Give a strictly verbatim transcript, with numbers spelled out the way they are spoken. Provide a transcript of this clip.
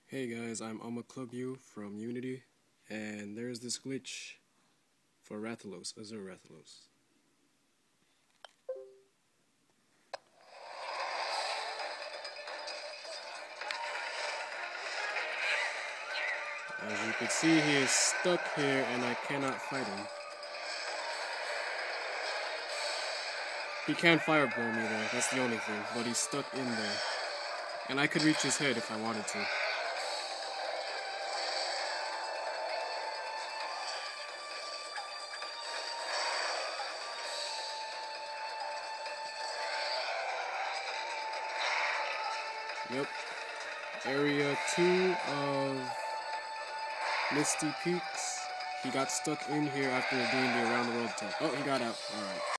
Hey guys, I'm Alma Club U from Unity, and there's this glitch for Rathalos, Azure Rathalos. As you can see, he is stuck here and I cannot fight him. He can fireball me though, that's the only thing, but he's stuck in there. And I could reach his head if I wanted to. Yep. Area two of Misty Peaks. He got stuck in here after doing the around the world attack. Oh, he got out. Alright.